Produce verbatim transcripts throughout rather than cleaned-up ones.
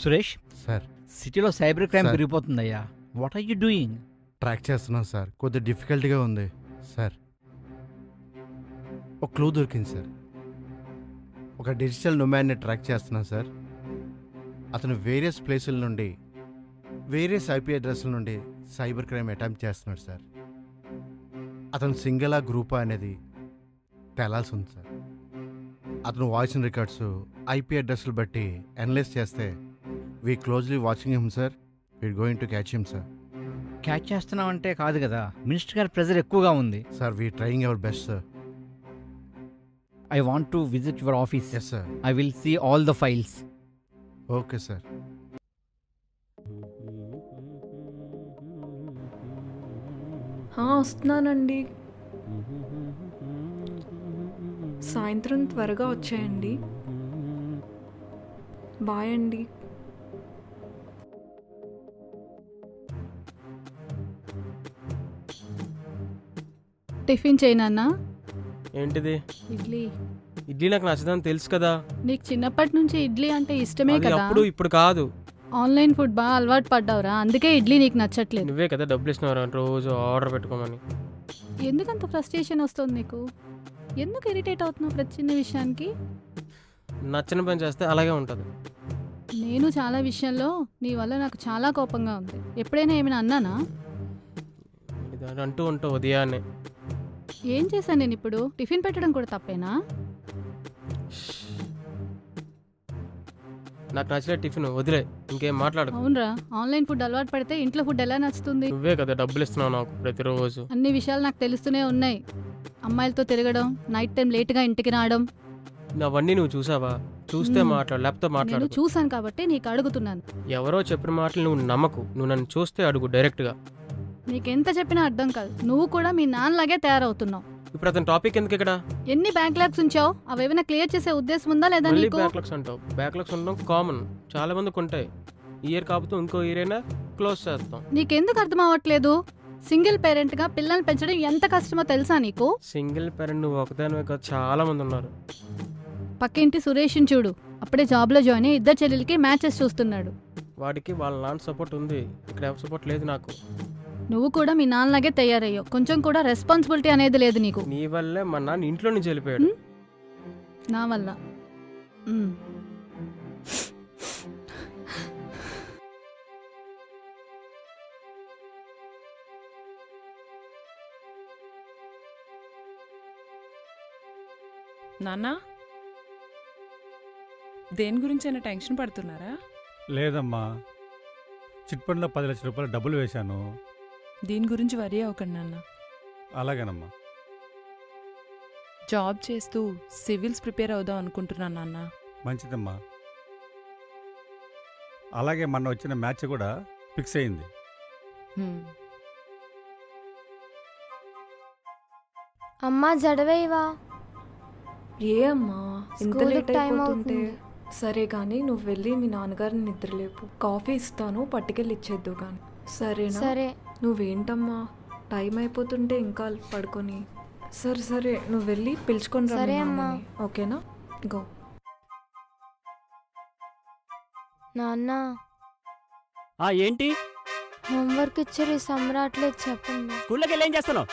Suresh sir, సిటీలో cyber crime పెరిగిపోతుందయ్యా. What are you doing? Track చేస్తున్నాను సార్. కొద్దిగా డిఫికల్ట్గా ఉంది సార్. ఒక క్లూ దొరికింది సార్. ఒక డిజిటల్ నొమాన్ని ట్రాక్ చేస్తున్నాను సార్. అతను వేరియస్ ప్లేసుల నుండి వేరియస్ ఐపీ అడ్రస్ల నుండి సైబర్ క్రైమ్ అటెంప్ట్ చేస్తున్నాడు సార్. అతను సింగిలా గ్రూపా అనేది తేలాల్సి ఉంది సార్. అతను వాయిస్ రికార్డ్స్ ఐపీ అడ్రస్లు బట్టి అనలైజ్ చేస్తే we closely watching him sir. We are going to catch him sir. Catch చేస్తున్నామంటే కాదు కదా, మినిస్టర్ గారి ప్రెజర్ ఎక్కువగా ఉంది sir. We trying our best sir. I want to visit your office. Yes sir. I will see all the files. Okay sir. వస్తున్నానండి. సాయంత్రం త్వరగా వచ్చేయండి. బాయ్ అండి. టిఫిన్ చేయనన్నా? ఏంటిది? ఇడ్లీ. ఇడ్లీ నాకు నచ్చదని తెలుసు కదా. నీకు చిన్నప్పటి నుంచి ఇడ్లీ అంటే ఇష్టమే కదా. అప్పుడు ఇప్పుడు కాదు. ఆన్లైన్ ఫుడ్ బాగా అలవాటు పడ్డావురా, అందుకే ఇడ్లీ నీకు నచ్చట్లేదు. నువ్వే కదా డబ్బులు ఇస్తున్నావురా రోజు ఆర్డర్ పెట్టుకోమని. ఎందుకంత ఫ్రస్ట్రేషన్ వస్తుంది నీకు? ఎందుకు ఇరిటేట్ అవుతున్నావు ప్రతి చిన్న విషయానికి? నచ్చిన పని చేస్తే అలాగే ఉంటుంది. నేను చాలా విషయంలో నీ వల్ల నాకు చాలా కోపంగా ఉంది. ఎప్పుడైనా ఏమైనా అన్నానా? ఇది అంటూ ఉంటావు ఉదయాన్నే. ఏం చేశాను నేను ఇప్పుడు? టిఫిన్ పెట్టడం కూడా తప్పేనా? నాకు నచ్చలే టిఫిన్, వదిలే, ఇంకేం మాట్లాడు. అవునరా, ఆన్లైన్ ఫుడ్ అలవాటు పడితే ఇంట్లో ఫుడ్ ఎలా నచ్చుతుంది? నువ్వే కదా డబ్బులు ఇస్తున్నావు నాకు ప్రతిరోజు. అన్ని విషయాలు నాకు తెలుస్తూనే ఉన్నాయి. అమ్మాయిలతో తిరగడం, నైట్ టైం లేట్గా ఇంటికి రావడం. అవన్నీ నువ్వు చూసావా? చూస్తే మాట్లాడు, లేకపోతే మాట్లాడు. చూసాను కాబట్టి నీకు అడుగుతున్నాను. ఎవరో చెప్పిన మాటలు నువ్వు నమ్మకు. నువ్వు నన్ను చూస్తే అడుగు డైరెక్ట్గా. నీకెంత చెప్పినా అర్థం కాదు. నువ్వు కూడా మీ నాన్నలాగే తయారవుతున్నావు. ఇప్పుడు అతని టాపిక్ ఎందుకు ఇక్కడ? ఎన్ని బ్యాక్లాగ్స్ ఉంచావు? అవేమైనా క్లియర్ చేసే ఉద్దేశం ఉందా లేదా నీకు? బ్యాక్లాగ్స్ అంటావు. బ్యాక్లాగ్స్ ఉండడం కామన్, చాలా మందికి ఉంటాయి. ఈ ఇయర్ కాకపోతే ఇంకో ఇయర్ అయినా క్లోజ్ చేస్తాం. నీకెందుకు అర్థం అవ్వట్లేదు? సింగిల్ పేరెంట్ గా పిల్లల్ని పెంచడం ఎంత కష్టమో తెలుసా నీకు? సింగిల్ పేరెంట్ నువ్వు ఒకదానివే కాదు, చాలా మంది ఉన్నారు. పక్కింటి సురేష్ని చూడు, అప్పుడే జాబ్ లో జాయిన్ అయ్యి ఇద్దరు చెల్లెలకి మ్యాచెస్ చూస్తున్నాడు. వాడికి వాళ్ళ నాన్న సపోర్ట్ ఉంది, ఇక్కడ ఎవరి సపోర్ట్ లేదు నాకు. నువ్వు కూడా మీ నాన్నలాగే తయారయ్యావు. కొంచెం కూడా రెస్పాన్సిబిలిటీ అనేది లేదు నీకు. నీ వల్లే మా నాన్న ఇంట్లో నుంచి వెళ్ళిపోయాడు. నా వల్ల. నాన్నా, దేని గురించి అయినా టెన్షన్ పడుతున్నారా? లేదమ్మా, చిట్ ఫండ్లో పది లక్షల రూపాయలు డబ్బులు వేశాను. దీని గురించి వరీ అవ్వకండి నాన్న. అలాగేనమ్మా. జాబ్ చేస్తూ సివిల్స్ ప్రిపేర్ అవుదాం అనుకుంటున్నాను నాన్న. మంచిదమ్మా. అలాగే మొన్న వచ్చిన మ్యాచ్ కూడా ఫిక్స్ అయింది. అమ్మా జడవేవా? ఏ అమ్మా ఇంత లేట్ అయిపోతుంటే? సరే కానీ నువ్వు వెళ్ళి మీ నాన్నగారిని నిద్రలేపు. కాఫీ ఇస్తాను, పట్టుకెళ్ళి ఇచ్చేద్దు కానీ. సరేనా? సరే. నువ్వేంటమ్మా టైం అయిపోతుంటే ఇంకా పడుకొని. సరే సరే నువ్వు వెళ్ళి పిలుచుకొని రా. సరే అమ్మా. ఓకేనా? గో. నాన్న ఏంటి హోంవర్క్ ఇచ్చారు, సమ్రాట్లేదు చెప్పండి. స్కూల్లోకి వెళ్ళి ఏం చేస్తున్నావు?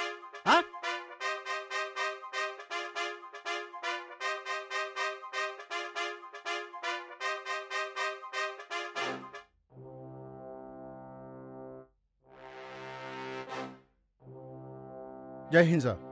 జై హింద్ సార్.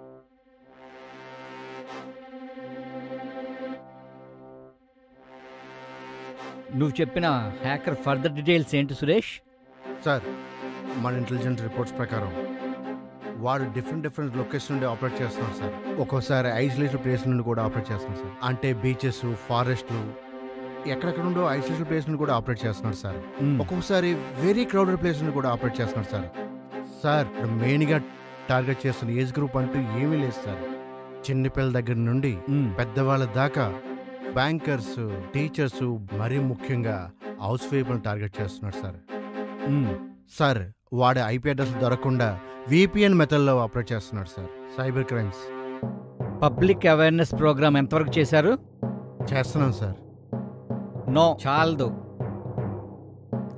నువ్వు చెప్పిన హ్యాకర్ ఫర్దర్ డీటెయిల్స్ ఏంటి సురేష్? సార్, మన ఇంటెలిజెన్స్ రిపోర్ట్స్ ప్రకారం వాడు డిఫరెంట్ డిఫరెంట్ లొకేషన్ నుండి ఆపరేట్ చేస్తున్నాడు సార్. ఒక్కోసారి ఐసోలేటెడ్ ప్లేస్ నుండి కూడా ఆపరేట్ చేస్తున్నాడు సార్. అంటే బీచెస్, ఫారెస్ట్లు, ఎక్కడెక్కడ నుండో ఐసోలేటెడ్ ప్లేస్ నుండి కూడా ఆపరేట్ చేస్తున్నాడు సార్. ఒక్కొక్కసారి వెరీ క్రౌడెడ్ ప్లేస్ నుండి కూడా ఆపరేట్ చేస్తున్నాడు సార్. సార్, మెయిన్గా టార్గెట్ చేస్తున్న ఏజ్ గ్రూప్ అంటూ ఏమీ లేదు సార్. చిన్నపిల్లల దగ్గర నుండి పెద్దవాళ్ళ దాకా బ్యాంకర్స్, టీచర్స్, మరీ ముఖ్యంగా హౌస్ వైఫ్లను టార్గెట్ చేస్తున్నాడు సార్. సార్, వాడి ఐపీ అడ్రస్ దొరకకుండా విపిఎన్ మెథడ్లో ఆపరేట్ చేస్తున్నాడు sir. Cyber crimes. Public awareness programme ఎంతవరకు చేశారు? చేస్తున్నాం సార్. నో, చాలదు.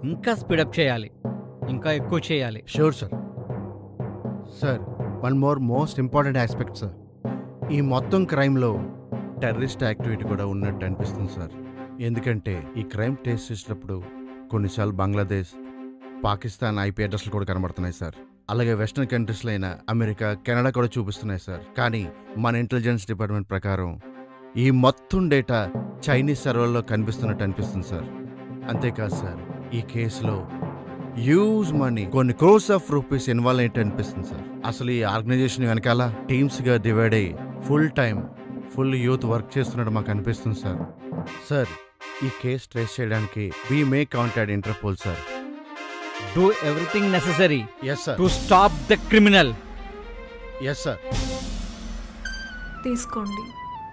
ఇంకా స్పీడప్ చేయాలి, ఇంకా ఎక్కువ చేయాలి. Sure sir. Sir one more most important aspect sir, ఈ మొత్తం క్రైమ్లో టెర్రరిస్ట్ యాక్టివిటీ కూడా ఉన్నట్టు అనిపిస్తుంది సార్. ఎందుకంటే ఈ క్రైమ్ టేస్ట్ చేసేటప్పుడు కొన్నిసార్లు బంగ్లాదేశ్, పాకిస్తాన్ ఐపీ అడ్రస్లు కూడా కనబడుతున్నాయి సార్. అలాగే వెస్ట్రన్ కంట్రీస్లో అయినా అమెరికా, కెనడా కూడా చూపిస్తున్నాయి సార్. కానీ మన ఇంటెలిజెన్స్ డిపార్ట్మెంట్ ప్రకారం ఈ మొత్తం డేటా చైనీస్ సర్వర్లో కనిపిస్తున్నట్టు అనిపిస్తుంది సార్. అంతేకాదు సార్, ఈ కేసులో యూజ్ మనీ కొన్ని క్రోర్స్ ఆఫ్ రూపీస్ ఇన్వాల్వ్ అయ్యేట్టు అనిపిస్తుంది సార్. అసలు ఈ ఆర్గనైజేషన్ వెనకాల టీమ్స్గా డివైడ్ అయ్యి full time full youth work చేస్తున్నట్టు మాకు అనిపిస్తుంది సార్. సార్ ఈ కేసు ట్రేస్ చేయడానికి we may contact Interpol sir. Do everything necessary yes sir. To stop the criminal. Yes sir. తీసుకోండి.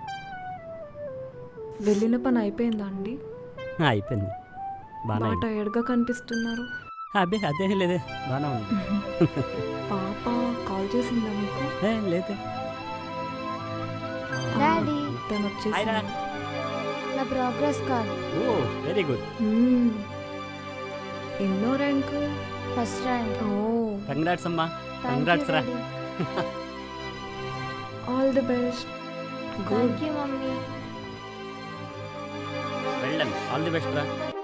వెళ్ళిన పని అయిపోయిందా అండి? అయిపోయింది. బాగా బాగా టైర్డ్గా కనిపిస్తున్నారు. అబ్బే అదేం లేదే, బాగానే ఉంది. పాప కాల్ చేసిందా మీకు? ఏ, లేదే. డాడీ తను వచ్చేసింది. నా progress card. Oh very good. Hmm. ఎన్నో rank? First rank. Oh congrats అమ్మా. థ్యాంక్ కంగ్రాట్స్ యూ రా. Daddy. All the best. Good. Thank you mummy. వెళ్ళండి, ఆల్ ది బెస్ట్ రా.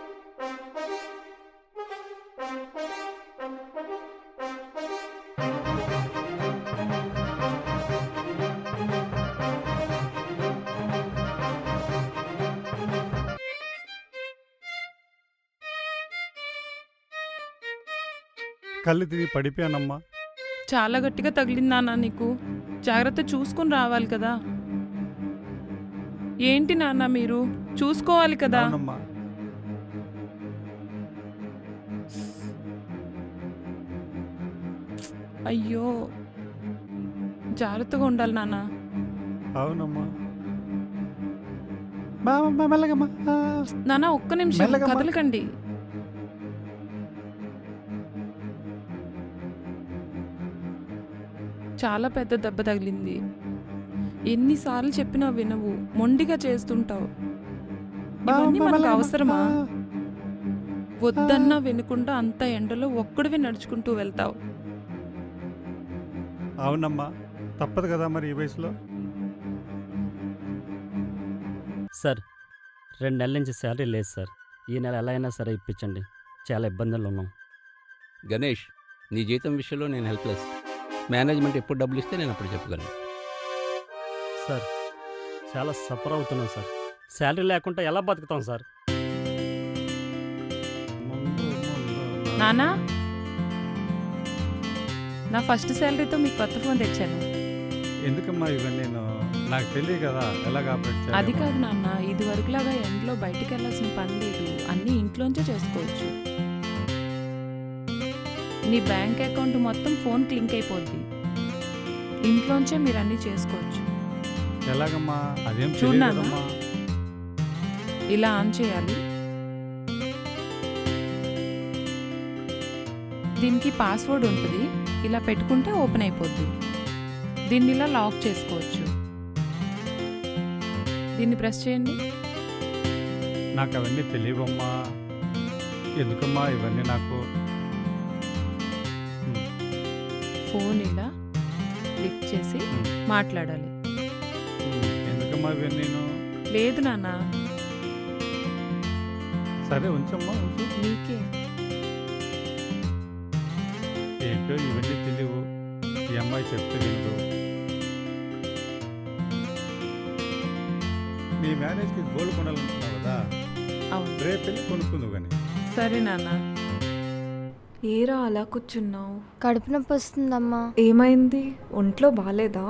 కళ్ళు తిరిగి పడిపోయానమ్మా. చాలా గట్టిగా తగిలిందానా నీకు? జాగ్రత్త చూసుకుని రావాలి కదా. ఏంటి నాన్న మీరు చూసుకోవాలి కదా. అవునమ్మా. అయ్యో, జాగ్రత్తగా ఉండాలి నాన్న. అవునమ్మా. మా- మా- మెల్లగమ్మా. ఆ, నాన్న ఒక్క నిమిషం మెల్లగా అమ్మా. కదలకండి. చాలా పెద్ద దెబ్బ తగిలింది. ఎన్నిసార్లు చెప్పినా వినవు, మొండిగా చేస్తుంటావు. మా- ఇవన్నీ మా- మనకు మెల్లగమ్మా. అవసరమా? ఆ, వద్దన్నా వినకుండా అంత ఎండలో ఒక్కడివి నడుచుకుంటూ వెళ్తావు. అవునమ్మా, తప్పదు కదా మరి ఈ వయసులో. సార్, రెండు నెలల నుంచి శాలరీ లేదు సార్. ఈ నెల ఎలా అయినా సరే ఇప్పించండి, చాలా ఇబ్బందులు ఉన్నాం. గణేష్, నీ జీతం విషయంలో నేను హెల్ప్లెస్. మేనేజ్మెంట్ ఎప్పుడు డబ్బులు ఇస్తే నేను అప్పుడు చెప్పగలను. సార్, చాలా సఫర్ అవుతున్నాం సార్. శాలరీ లేకుండా ఎలా బతుకుతాం సార్? నానా, నా ఫస్ట్ శాలరీతో మీకు కొత్త ఫోన్ తెచ్చాను. ఎందుకమ్మా ఇవన్నీ? నేను నాకు తెలియదు కదా ఎలాగ ఆపరేట్ చేయాలో. అది కాదు నాన్న, ఇది వరకులాగా ఎండలో బయటికి వెళ్ళాల్సిన పని లేదు. అన్నీ ఇంట్లోంచే చేసుకోవచ్చు. నీ బ్యాంక్ అకౌంట్ మొత్తం ఫోన్కి లింక్ అయిపోద్ది. ఇంట్లోంచే మీరు అన్నీ చేసుకోవచ్చు. ఎలాగమ్మా? అదేం చూడు నాన్న. తెలియదమ్మా. ఇలా ఆన్ చేయాలి. దీనికి పాస్వర్డ్ ఉంటుంది. ఇలా పెట్టుకుంటే ఓపెన్ అయిపోద్ది. దీన్ని ఇలా లాక్ చేసుకోవచ్చు. దీన్ని ప్రెస్ చేయండి. నాకు అవన్నీ తెలియవమ్మా. ఎందుకమ్మా ఇవన్నీ నాకు? ఫోన్ ఇలా లిఫ్ట్ చేసి ఉమ్, మాట్లాడాలి. ఉమ్, ఎందుకమ్మా ఇవన్నీ? నేను లేదు నాన్న, సరే ఉంచమ్మా, ఉంచు. నీకే. ఏంటో ఇవన్నీ తెలియవు. ఈ అమ్మాయి చెప్తే వినదు. నీ మ్యారేజ్కి గోల్డ్ కొనాలనుకున్నావు కదా, అవును. రేపు వెళ్ళి కొనుక్కుందు కానీ. సరే నాన్న. ఏరా అలా కూర్చున్నావు? కడుపు నొప్పి వస్తుందమ్మా. ఏమైంది? ఒంట్లో బాలేదా?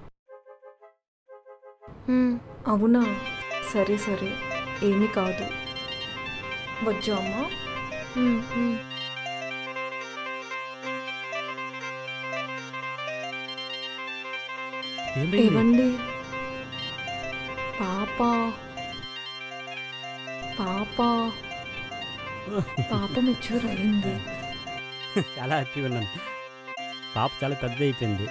మ్మ్. అవునా, సరే సరే, ఏమీ కాదు. వచ్చా అమ్మా? మ్మ్, మ్మ్. ఏమైంది? ఏవండి, పాప పాప పాప మెచ్యూర్ అయింది. చాలా హ్యాపీగా ఉన్నాను. పాప చాలా పెద్ద అయిపోయింది.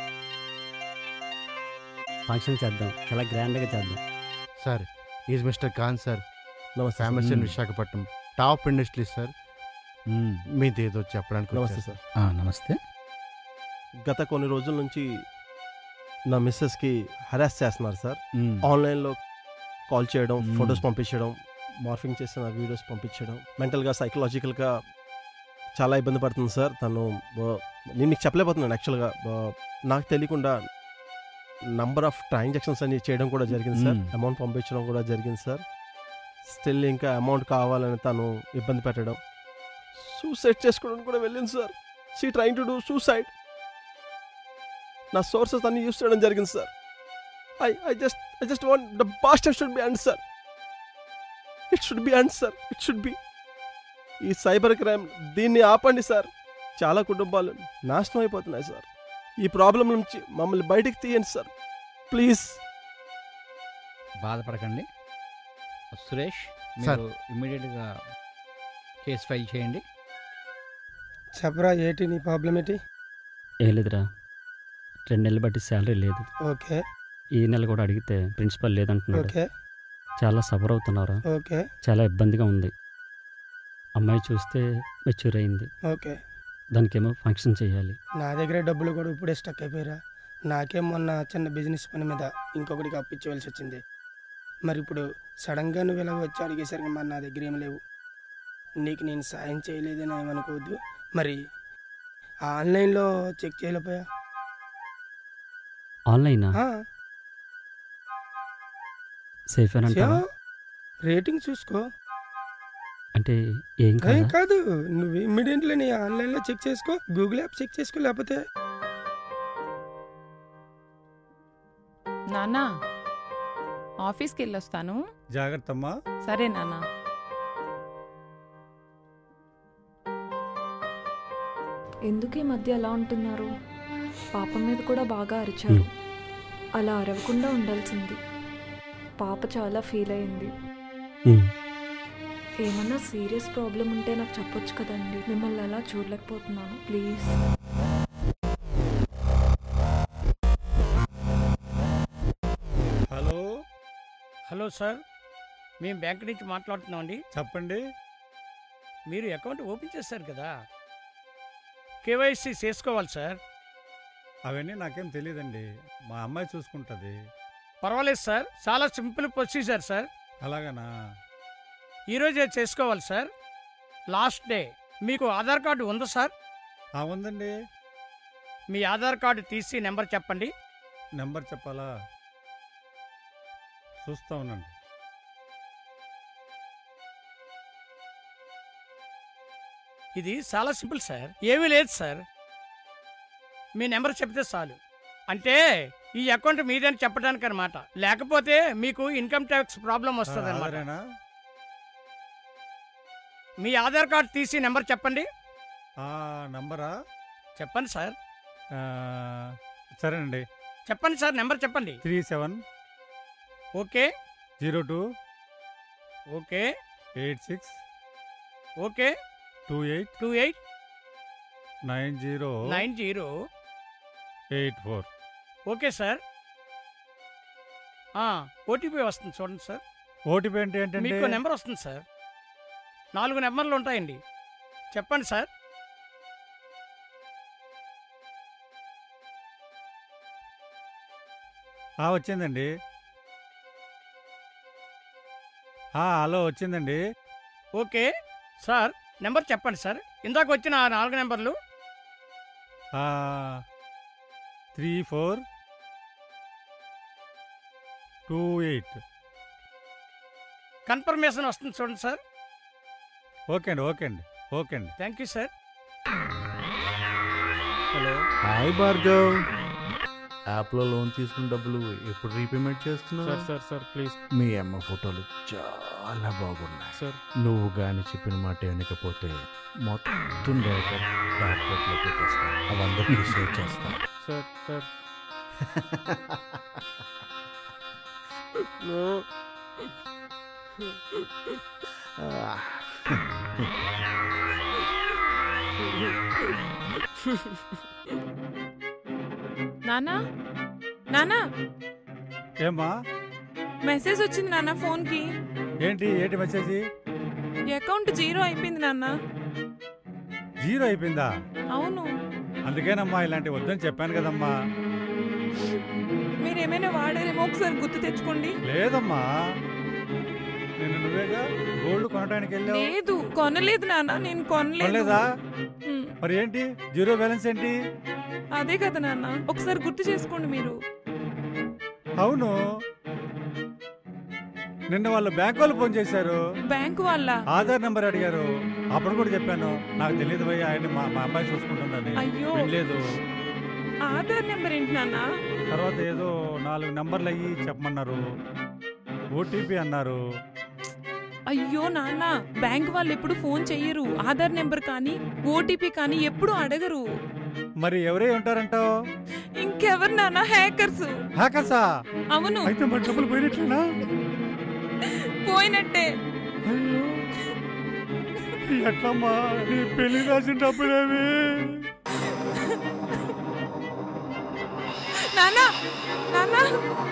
ఫంక్షన్ చేద్దాం, చాలా గ్రాండ్గా చేద్దాం. Sir is mister Khan sir, famous in hmm. Visakhapatnam, top industry sir. మీదేదో చెప్పడానికి నమస్తే వచ్చాను. సార్. నమస్తే. గత కొన్ని రోజుల నుంచి నా మిస్సెస్కి హరాస్ చేస్తున్నారు సార్. మ్మ్. ఆన్లైన్లో కాల్ చేయడం, మ్మ్. ఫొటోస్ పంపించడం, మార్ఫింగ్ చేసిన వీడియోస్ పంపించడం, మెంటల్గా సైకలాజికల్గా చాలా ఇబ్బంది పడుతుంది సార్. తను బ- నేను మీకు చెప్పలేకపోతున్నాను. యాక్చువల్గా బ- నాకు తెలియకుండా నంబర్ ఆఫ్ ట్రాన్సాక్షన్స్ అన్ని చేయడం కూడా జరిగింది సార్. మ్మ్. అమౌంట్ పంపించడం కూడా జరిగింది సార్. స్టిల్ ఇంకా అమౌంట్ కావాలని తను ఇబ్బంది పెట్టడం, సూసైడ్ చేసుకోవడానికి కూడా వెళ్ళింది sir. She trying to do suicide. నా సోర్సెస్ అన్ని యూస్ చేయడం జరిగింది sir. I I just I just want the bastard should be hanged sir. It should be hanged sir. It should be. ఈ సైబర్ క్రైమ్ దీన్ని ఆపండి sir. చాలా కుటుంబాలు నాశనం అయిపోతున్నాయి సార్. ఈ ప్రాబ్లం నుంచి మమ్మల్ని బయటికి తీయండి సార్ ప్లీజ్. బాధపడకండి సురేష్, సార్. మీరు ఇమ్మీడియట్గా కేసు ఫైల్ చేయండి. చెప్పరా ఏంటి నీ ప్రాబ్లం ఏంటి? ఏం లేదురా, రెండు నెలలు బట్టి శాలరీ లేదు. ఓకే ఈ నెల కూడా అడిగితే ప్రిన్సిపల్ లేదంటున్నాడు. ఓకే చాలా సఫర్ అవుతున్నారా. ఓకే చాలా ఇబ్బందిగా ఉంది. అమ్మాయి చూస్తే మెచ్యూర్ అయింది. ఓకే దానికేమో ఫంక్షన్ చేయాలి. నా దగ్గర డబ్బులు కూడా ఇప్పుడే స్టక్ అయిపోయారా. నాకేం మొన్న చిన్న బిజినెస్ పని మీద ఇంకొకటికి అప్పించవలసి వచ్చింది. మరి ఇప్పుడు సడన్గా నువ్వు ఇలా వచ్చి అడిగేసరికి మరి నా దగ్గర ఏం లేవు. నీకు నేను సాయం చేయలేదని ఏమనుకోవద్దు. మరి ఆన్లైన్లో చెక్ చేయలేకపోయా? ఆన్లైనా? సేఫ్ అని అంటావా? రేటింగ్ చూసుకో. అంటే ఏం ఏం కాదా? కాదు, నువ్వు ఇమ్మీడియట్లీ నీ ఆన్లైన్లో చెక్ చేసుకో, గూగుల్ యాప్ చెక్ చేసుకో. లేకపోతే నాన్న ఆఫీస్కి వెళ్ళొస్తాను. జాగ్రత్త అమ్మా. సరే నాన్న. ఎందుకు ఈ మధ్య ఎలా ఉంటున్నారు? పాప మీద కూడా బాగా అరిచారు. అలా అరవకుండా ఉండాల్సింది. పాప చాలా ఫీల్ అయింది. ఉమ్. ఏమన్నా సీరియస్ ప్రాబ్లం ఉంటే నాకు చెప్పొచ్చు కదండి. మిమ్మల్ని అలా చూడలేకపోతున్నాను, ప్లీజ్. హలో హలో సార్, మేము బ్యాంక్ నుంచి మాట్లాడుతున్నామండి. చెప్పండి. మీరు అకౌంట్ ఓపెన్ చేశారు కదా, కేవైసీ చేసుకోవాలి సార్. అవన్నీ నాకేం తెలియదండి, మా అమ్మాయి చూసుకుంటుంది. పర్వాలేదు సార్, చాలా సింపుల్ ప్రొసీజర్ సార్. అలాగనా? ఈరోజే చేసుకోవాలి సార్, లాస్ట్ డే. మీకు ఆధార్ కార్డు ఉందా సార్? ఉందండి. మీ ఆధార్ కార్డు తీసి నెంబర్ చెప్పండి. నెంబర్ చెప్పాలా? చూస్తా ఉండండి. ఇది చాలా సింపుల్ సార్, ఏమీ లేదు సార్. మీ నెంబర్ చెప్తే చాలు. అంటే ఈ అకౌంట్ మీదని చెప్పడానికి అనమాట. లేకపోతే మీకు ఇన్కమ్ ట్యాక్స్ ప్రాబ్లం వస్తుంది అనమాట. ఆధారేనా? మీ ఆధార్ కార్డు తీసి నెంబర్ చెప్పండి. ఆ నంబరా? చెప్పండి సార్. ఆ, సరేనండి. చెప్పండి సార్, నెంబర్ చెప్పండి. Three seven okay zero two okay eight six okay two eight two eight nine zero nine zero eight four. Okay sir. OTP వస్తుంది చూడండి సార్. ఓటీపీ అంటే ఏంటంటే? మీకు నెంబర్ వస్తుంది సార్. నాలుగు నెంబర్లు ఉంటాయండి, చెప్పండి సార్. ఆ, వచ్చిందండి. ఆ, హలో, వచ్చిందండి. ఓకే సార్, నెంబర్ చెప్పండి సార్. ఇందాక వచ్చిన ఆ నాలుగు నెంబర్లు. Three four two eight. Confirmation వస్తుంది చూడండి సార్. ఓకే అండి, ఓకే అండి, ఓకే అండి. Thank you sir. Hello. Hi Bhargav. యాప్లో లోన్ తీసుకున్న డబ్బులు ఎప్పుడు రీపేమెంట్ చేస్తున్నావు? Sir sir sir please. మీ అమ్మ ఫోటోలు చాలా బాగున్నాయి సార్. నువ్వు కానీ చెప్పిన మాట వినకపోతే మొత్తం డేటా డార్క్ వెబ్లో పెట్టేస్తాను. అవందరికీ షేర్ చేస్తాను. సార్ సార్ నానా నానా ఏమ్మా? మెసేజ్ వచ్చింది నాన్న ఫోన్కి. ఏంటి ఏంటి మెసేజ్? అకౌంట్ జీరో అయిపోయింది నాన్న. జీరో అయిపోయిందా? అవును. అందుకేనమ్మా ఇలాంటి వద్దని చెప్పాను కదమ్మా. మీరేమైనా వాడారేమో ఒకసారి గుర్తు తెచ్చుకోండి. లేదమ్మా, నేను నువ్వేగా గోల్డ్ కొనడానికి వెళ్ళావు. లేదు, కొనలేదు నాన్న, నేను కొనలేదు. కొనలేదా? మరి ఏంటి జీరో బ్యాలెన్స్ ఏంటి? అదే కదా నాన్న, ఒకసారి గుర్తు చేసుకోండి మీరు. అవును, నిన్న వాళ్ళు బ్యాంక్ వాళ్ళు ఫోన్ చేశారు. బ్యాంక్ వాళ్ళ ఆధార్ నెంబర్ అడిగారు. అప్పుడు కూడా చెప్పాను నాకు తెలియదు భయ్య, ఆయన మా మా అమ్మాయి చూసుకుంటుందని. అయ్యో, లేదు. ఆధార్ నెంబర్ ఏంటి నాన్న? తర్వాత ఏదో నాలుగు నెంబర్లు అయ్యి చెప్పమన్నారు, ఓటీపీ అన్నారు. అయ్యో నాన్న, బ్యాంక్ వాళ్ళు ఎప్పుడు ఫోన్ చెయ్యరు, ఆధార్ నెంబర్ కానీ ఓటీపీ కానీ ఎప్పుడు అడగరు. మరి ఎవరే ఉంటారంటావు? ఇంకెవరు నాన్న? హ్యాకర్స్. హ్యాకర్సా? అవును. అయితే మరి డబ్బులు పోయినట్లేనా? పోయినట్టే. ఎట్లమ్మా, నీ పెళ్లి రాసిన డబ్బులేవి? నాన్నా, నాన్నా,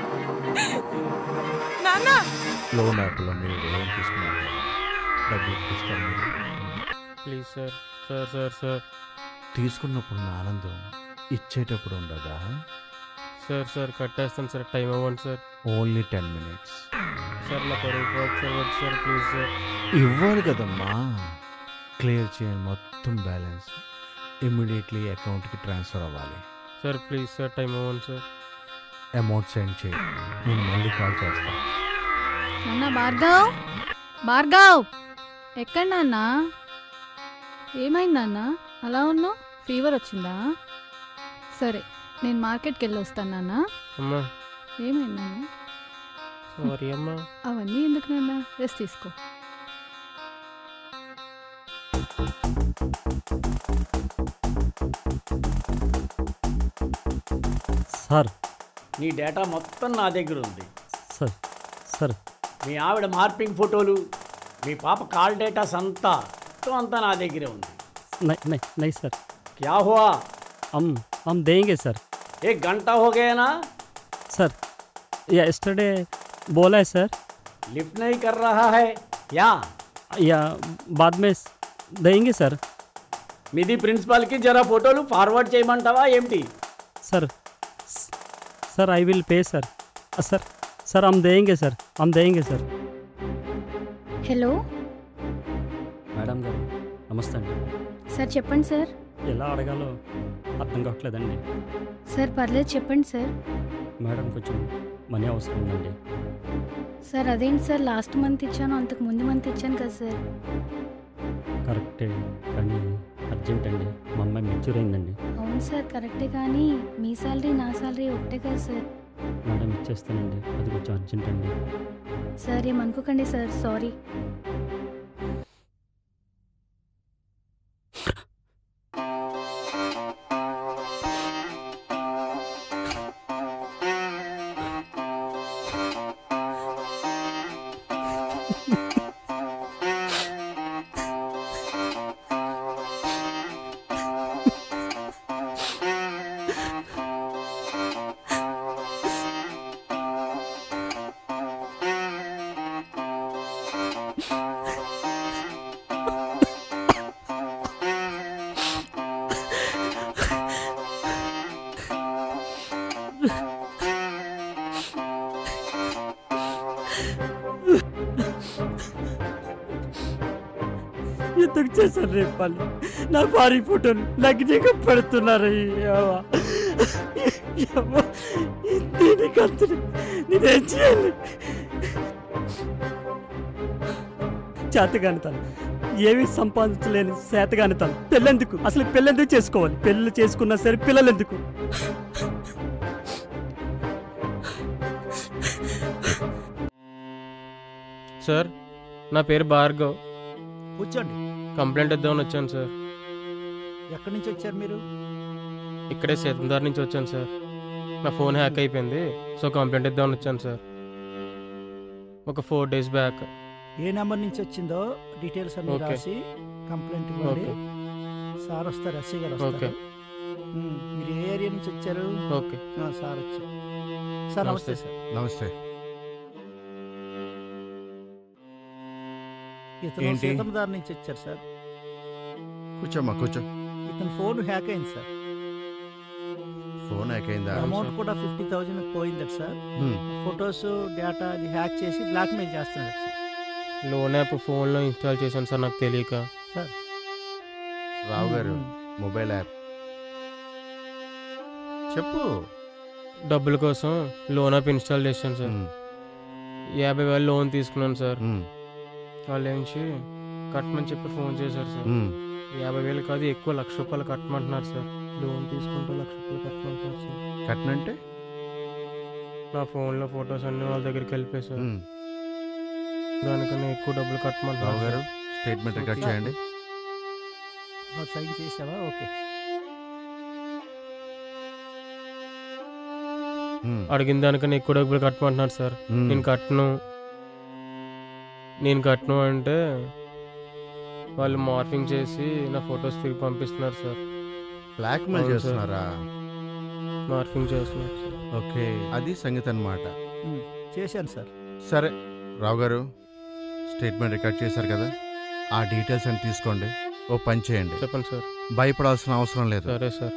నాన్నా. లోన్ యాప్లో మీరు లోన్ తీసుకున్నారు, డబ్బులు ఇప్పిస్తారు మీరు. Please sir. Sir sir sir తీసుకున్నప్పుడు నా ఆనందం ఇచ్చేటప్పుడు ఉండదా? సార్ సార్ కట్టేస్తాను సార్, టైం అవ్వండి sir. Only ten minutes sir. నా పరువు సార్, వద్దు సార్, ప్లీజ్ సార్. ఇవ్వాలి కదమ్మా. క్లియర్ చేయండి మొత్తం బ్యాలెన్స్, ఇమ్మీడియట్లీ అకౌంట్కి ట్రాన్స్ఫర్ అవ్వాలి. సార్ ప్లీజ్ సార్, టైం అవ్వండి సార్. అమౌంట్ సెండ్ చేయి, నేను మళ్ళీ కాల్ చేస్తాను. నాన్న భార్గవ్, భార్గవ్ ఎక్కడ నాన్న? ఏమైందన్న అలా ఉన్నావు? ఫీవర్ వచ్చిందా? సరే, నేను మార్కెట్కి వెళ్ళి వస్తాను నాన్న. అమ్మా. ఏమైందన్న? సారీ అమ్మా. అవన్నీ ఎందుకు నాన్న, రెస్ట్ తీసుకో. సార్, నీ డేటా మొత్తం నా దగ్గర ఉంది సార్. సార్, మీ ఆవిడ మార్పింగ్ ఫోటోలు, మీ పాప కాల్ డేటాస్ అంతా మొత్తం అంతా నా దగ్గరే ఉంది. नहीं नहीं नहीं सर। क्या हुआ? हम हम देंगे सर। एक घंटा हो गया ना सर। यस्टरडे बोला है सर। लिफ्ट नहीं कर रहा है या या बाद में देंगे सर। మీది ప్రిన్సిపాల్కి జరా ఫోటోలు ఫార్వర్డ్ చేయమంటావా ఏంటి? Sir sir I will pay sir. Sir sir हम देंगे सर, हम देंगे सर। హలో మేడం గారు నమస్తే అండి. సార్ చెప్పండి సార్. ఎలా అడగాలో అర్థం కావట్లేదండి. సార్ పర్లేదు చెప్పండి సార్. మేడం కొంచెం మనీ అవసరం ఉందండి. సార్ అదేంటి సార్, లాస్ట్ మంత్ ఇచ్చాను, అంతకు ముందు మంత్ ఇచ్చాను కదా సార్. కరెక్టే కానీ అర్జెంట్ అండి, మా అమ్మాయి మెచ్యూర్ అయిందండి. అవును సార్ కరెక్టే, కానీ మీ శాలరీ నా శాలరీ ఒకటే కదా సార్. మేడం ఇచ్చేస్తానండి, అది కొంచెం అర్జెంట్ అండి. సార్ ఏమనుకోకండి సార్, సారీ. ఎందుకు చేశారు రేపాలి? నా భారీ ఫోటోని నగ్నంగా పెడుతున్నారు. దీనికంత నేనేం చేయాలి? చేతగానితాను, ఏమీ సంపాదించలేని చేతగానితాను. పెళ్ళెందుకు అసలు? పెళ్ళెందుకు చేసుకోవాలి? పెళ్ళి చేసుకున్నా సరే పిల్లలు ఎందుకు? సార్ నా పేరు భార్గవ్. కూర్చోండి. కంప్లైంట్ ఇద్దామని వచ్చాను సార్. ఎక్కడి నుంచి వచ్చారు మీరు? ఇక్కడే సేతందార్ నుంచి వచ్చాను సార్. నా ఫోన్ హ్యాక్ అయిపోయింది, సో కంప్లైంట్ ఇద్దామని వచ్చాను సార్. ఒక ఫోర్ డేస్ బ్యాక్. ఏ నెంబర్ నుంచి వచ్చిందో డీటెయిల్స్ అన్ని రాసి కంప్లైంట్ ఇవ్వండి. సార్ వస్తారు, ఎస్సీ గారు వస్తారు. మీరు ఏ ఏరియా నుంచి వచ్చారు? ఓకే సార్ వచ్చారు. సార్ నమస్తే సార్. నమస్తే. ఇతను సీతందార్ నుంచి వచ్చారు సార్. కూర్చోమ్మా కూర్చో. ఇతని ఫోన్ హ్యాక్ అయింది సార్. ఫోన్ హ్యాక్ అయిందా? అమౌంట్ కూడా ఫిఫ్టీ థౌజండ్ పోయిందట సార్. ఫొటోస్ డేటా అది హ్యాక్ చేసి బ్లాక్మెయిల్ చేస్తున్నాడు సార్. లోన్ యాప్ ఫోన్లో ఇన్స్టాల్ చేశాను సార్ నాకు తెలియక. సార్ రావు గారు మొబైల్ యాప్ చెప్పు. డబ్బుల కోసం లోన్ యాప్ ఇన్స్టాల్ చేశాను సార్. యాభై వేలు లోన్ తీసుకున్నాను సార్. వాళ్ళు నుంచి కట్టమని చెప్పి ఫోన్ చేశారు సార్. యాభై వేలు కాదు ఎక్కువ లక్ష రూపాయలు కట్టమంటున్నారు సార్. లోన్ తీసుకుంటే లక్ష రూపాయలు కట్టమంటున్నారు సార్. కట్టనంటే నా ఫోన్లో ఫొటోస్ అన్ని వాళ్ళ దగ్గరికి వెళ్ళిపోయి సార్. దానికన్నా ఎక్కువ డబ్బులు కట్టమంటున్నారు రావు గారు. సార్. స్టేట్మెంట్ రికార్డ్ చేయండి. సైన్ చేసావా? ఓకే. అడిగిన దానికన్నా ఎక్కువ డబ్బులు కట్టమంటున్నారు సార్. నేను కట్టను నేను కట్టను అంటే వాళ్ళు మార్ఫింగ్ చేసి నా ఫొటోస్ తిరిగి పంపిస్తున్నారు సార్. బ్లాక్మెయిల్ చేస్తున్నారా? మార్ఫింగ్ చేస్తున్నారు సార్. ఓకే, అది సంగతి అన్నమాట. చేశాను సార్. సరే రావు గారు, స్టేట్మెంట్ రికార్డ్ చేశారు కదా, ఆ డీటెయిల్స్ అని తీసుకోండి. ఓ పని చేయండి. చెప్పండి సార్. భయపడాల్సిన అవసరం లేదు. సరే సార్.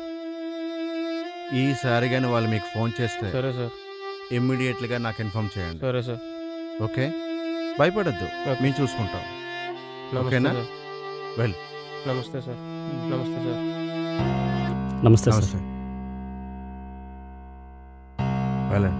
ఈసారి కానీ వాళ్ళు మీకు ఫోన్ చేస్తే సరే సార్ ఇమ్మీడియట్గా నాకు ఇన్ఫార్మ్ చేయండి. సరే సార్. ఓకే, భయపడద్దు, మేము చూసుకుంటాం. ఓకేనా? వెల్. నమస్తే సార్. నమస్తే సార్. నమస్తే సార్. వెళ్ళండి.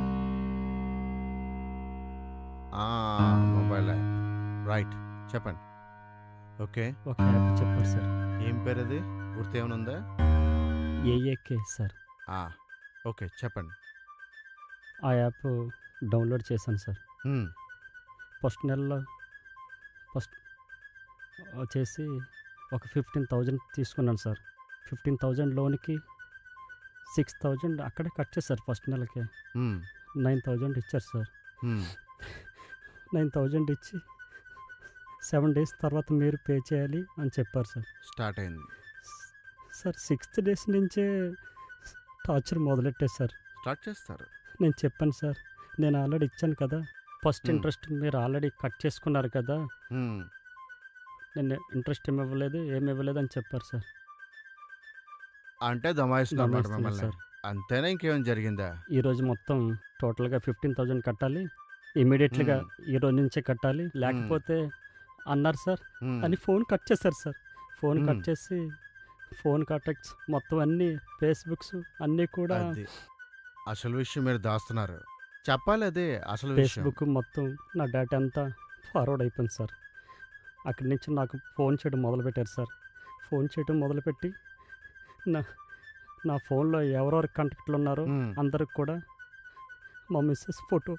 మొబైల్ యాప్ రైట్, చెప్పండి. ఓకే, ఒక యాప్ చెప్పండి సార్. ఏం పేరు అది? గుర్తు ఏమైనా ఉందా? AAK sir. ఓకే, చెప్పండి. ఆ యాప్ డౌన్లోడ్ చేశాను సార్. ఫస్ట్ నెలలో ఫస్ట్ వచ్చేసి ఒక ఫిఫ్టీన్ థౌజండ్ తీసుకున్నాను సార్. ఫిఫ్టీన్ థౌజండ్ లోన్కి సిక్స్ థౌజండ్ అక్కడే కట్ చేశారు ఫస్ట్ నెలకి. నైన్ థౌజండ్ ఇచ్చారు సార్. నైన్ థౌజండ్ ఇచ్చి సెవెన్ డేస్ తర్వాత మీరు పే చేయాలి అని చెప్పారు సార్. స్టార్ట్ అయింది సార్. సిక్స్త్ డేస్ నుంచే టార్చర్ మొదలెట్టేశారు. స్టార్ట్ చేస్తారు. నేను చెప్పాను సార్, నేను ఆల్రెడీ ఇచ్చాను కదా, ఫస్ట్ ఇంట్రెస్ట్ మీరు ఆల్రెడీ కట్ చేసుకున్నారు కదా, నేను ఇంట్రెస్ట్ ఏమి ఇవ్వలేదు ఏమి ఇవ్వలేదు అని చెప్పారు సార్. అంటే దమాయిస్తున్నారు దమాయిస్తున్నారు సార్. అంతేనా? ఇంకేమైనా జరిగిందా? ఈరోజు మొత్తం టోటల్గా ఫిఫ్టీన్ థౌజండ్ కట్టాలి, ఇమీడియట్లీగా ఈ రోజు నుంచే కట్టాలి, లేకపోతే అన్నారు సార్ అని ఫోన్ కట్ చేశారు సార్. ఫోన్ కట్ చేసి ఫోన్ కాంటాక్ట్స్ మొత్తం అన్నీ ఫేస్బుక్స్ అన్నీ కూడా అది అసలు విషయం మీరు దాస్తున్నారు. చెప్పాలి, అదే అసలు విషయం. ఫేస్బుక్ మొత్తం నా డేటా అంతా ఫార్వర్డ్ అయిపోయింది సార్. అక్కడి నుంచి నాకు ఫోన్ చేయడం మొదలుపెట్టారు సార్. ఫోన్ చేయడం మొదలుపెట్టి నా నా ఫోన్లో ఎవరెవరు కాంటాక్ట్లు ఉన్నారో అందరికి కూడా మా మిస్సెస్ ఫోటో,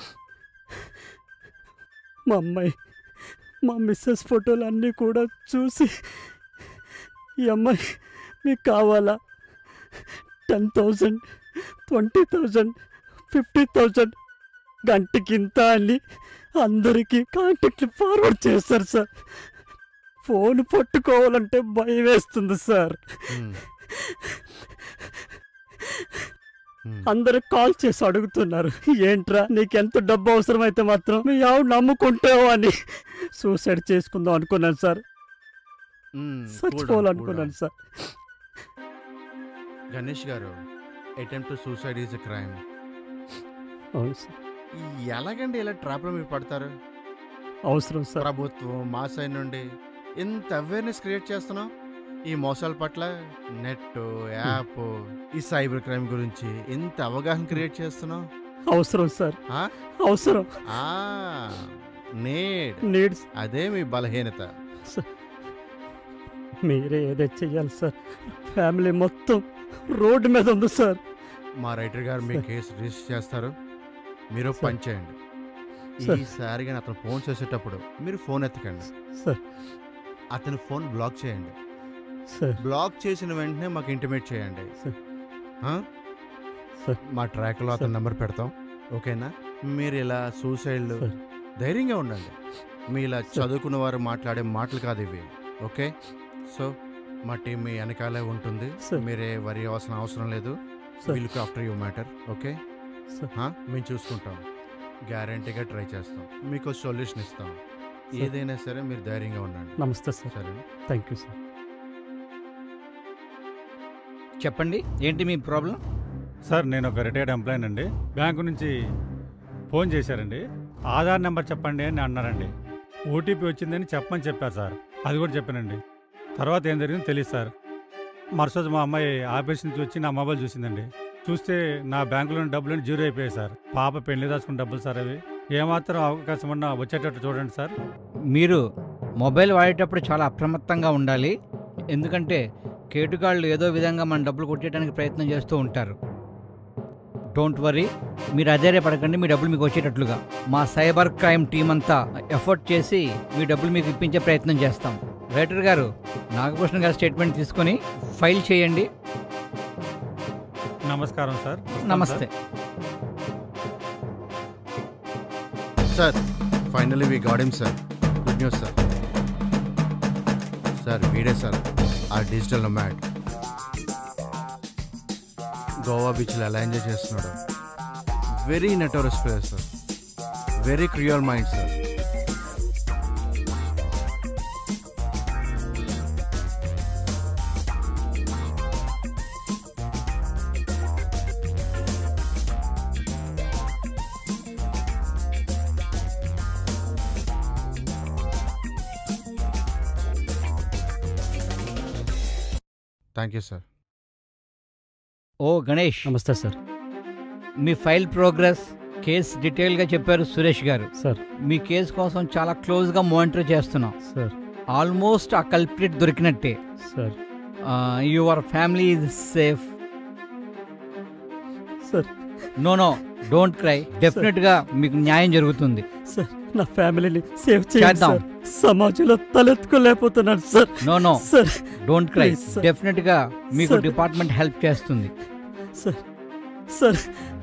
మా అమ్మాయి, మా మిస్సెస్ ఫోటోలు అన్నీ కూడా చూసి, ఈ అమ్మాయి మీకు కావాలా, ten thousand twenty thousand fifty thousand గంటకింత అని అందరికీ కాంటాక్ట్లు ఫార్వర్డ్ చేస్తారు సార్. ఫోన్ పట్టుకోవాలంటే భయం వేస్తుంది సార్. అందరు కాల్ చేసి అడుగుతున్నారు, ఏంట్రా నీకెంత డబ్బు అవసరమైతే మాత్రం మీ ఆవిడ నమ్ముకుంటావు అని. సూసైడ్ చేసుకుందాం అనుకున్నాను సార్. చచ్చిపోవాలనుకున్నాను సార్. గణేష్ గారు, attempt to suicide is a crime. అవును సార్. ఎలాగండి ఇలా ట్రాప్లో మీరు పడతారు? అవసరం సార్. ప్రభుత్వం మా సైడ్ నుండి ఇంత అవేర్నెస్ క్రియేట్ చేస్తున్నాం ఈ మోసాల పట్ల. నెట్, యాప్, ఈ సైబర్ క్రైమ్ గురించి ఇంత అవగాహన క్రియేట్ చేస్తున్నాం. అవసరం సార్. అవసరం. నీడ్ నీడ్స్ అదే మీ బలహీనత. మీరే ఏదో చెయ్యాలి సార్. ఫ్యామిలీ మొత్తం రోడ్డు మీద ఉంది సార్. మా రైటర్ గారు మీ కేసు రిజిస్టర్ చేస్తారు. మీరు పని చేయండి. ఈసారిగా అతను ఫోన్ చేసేటప్పుడు మీరు ఫోన్ ఎత్తకండి సార్. అతని ఫోన్ బ్లాక్ చేయండి సార్. బ్లాక్ చేసిన వెంటనే మాకు ఇంటిమేట్ చేయండి. మా ట్రాక్లో అతని నెంబర్ పెడతాం. ఓకేనా? మీరు ఇలా సూసైడ్లు ధైర్యంగా ఉండండి. మీ ఇలా చదువుకున్న వారు మాట్లాడే మాటలు కాదు ఇవి. ఓకే? సో మా టీం మీ వెనకాలే ఉంటుంది. మీరే వరి అవసరం అవసరం లేదు. Will look after you matter. Okay? మేము చూసుకుంటాం. గ్యారంటీగా ట్రై చేస్తాం. మీకు సొల్యూషన్ ఇస్తాం. ఏదైనా సరే మీరు ధైర్యంగా ఉండండి. నమస్తే సార్. సరే, థ్యాంక్ యూ సార్. చెప్పండి, ఏంటి మీ ప్రాబ్లం? సార్ నేను ఒక రిటైర్డ్ ఎంప్లాయీ అండి. బ్యాంకు నుంచి ఫోన్ చేశారండి. ఆధార్ నెంబర్ చెప్పండి అని అన్నారండి. ఓటీపీ వచ్చిందని చెప్పమని చెప్పారు సార్. అది కూడా చెప్పానండి. తర్వాత ఏం జరిగిందో తెలియదు సార్. మరుసటి మా అమ్మాయి ఆఫీస్ నుంచి వచ్చి నా మొబైల్ చూసిందండి. చూస్తే నా బ్యాంకులోని డబ్బులు జీరో అయిపోయాయి సార్. పాప పెళ్లి రాసుకున్న డబ్బులు సార్ అవి. ఏమాత్రం అవకాశం ఉన్నా వచ్చేటట్టు చూడండి సార్. మీరు మొబైల్ వాడేటప్పుడు చాలా అప్రమత్తంగా ఉండాలి. ఎందుకంటే కేటుగాళ్ళు ఏదో విధంగా మన డబ్బులు కొట్టేయడానికి ప్రయత్నం చేస్తూ ఉంటారు. డోంట్ వరీ, మీరు అధైర్యపడకండి. మీ డబ్బులు మీకు వచ్చేటట్లుగా మా సైబర్ క్రైమ్ టీం అంతా ఎఫర్ట్ చేసి మీ డబ్బులు మీకు ఇప్పించే ప్రయత్నం చేస్తాం. రైటర్ గారు, నాగభూషణ్ గారి స్టేట్మెంట్ తీసుకొని ఫైల్ చేయండి. నమస్కారం సార్. నమస్తే sir. Finally we got him sir. Good news sir. Sir వీడే సార్ ఆ డిజిటల్ నొమాడ్. గోవా బీచ్లో ఎలా ఎంజాయ్ చేస్తున్నాడు. Very notorious player sir. Very cruel mind sir. Thank you sir. ఓ గణేష్, నమస్తే సార్. మీ ఫైల్ ప్రోగ్రెస్, కేస్ డీటెయిల్గా చెప్పారు సురేష్ గారు. సార్, మీ కేసు కోసం చాలా క్లోజ్గా మానిటర్ చేస్తున్నాం సార్. ఆల్మోస్ట్ ఆ కల్ప్రిట్ దొరికినట్టే sir. Your family is safe. Sir, no no don't cry. డెఫినెట్గా మీకు న్యాయం జరుగుతుంది. సార్, నా ఫ్యామిలీని సేవ్ చేయండి చేద్దాం. సార్. సమాజంలో తలెత్తుకోలేకపోతున్నాను sir. No no sir, don't cry. Please sir. డెఫినెట్గా మీకు సార్. డిపార్ట్మెంట్ హెల్ప్ చేస్తుంది. Sir, sir